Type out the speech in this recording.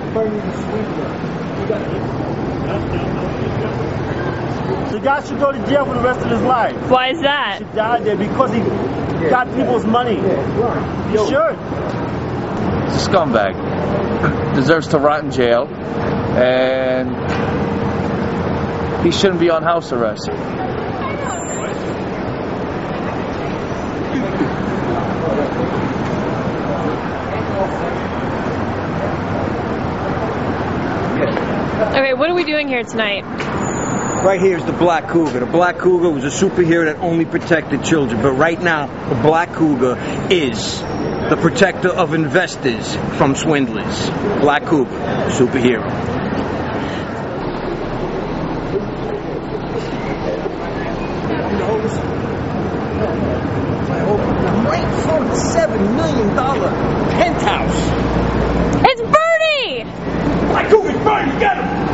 The guy should go to jail for the rest of his life. Why is that? He should die there because he got people's money. He should. He's a scumbag. Deserves to rot in jail. And he shouldn't be on house arrest. Okay, what are we doing here tonight? Right here is the Black Cougar. The Black Cougar was a superhero that only protected children. But right now, the Black Cougar is the protector of investors from swindlers. Black Cougar, superhero. $9.7 million penthouse. It's Bernie! Black Cougar's Bernie, get him!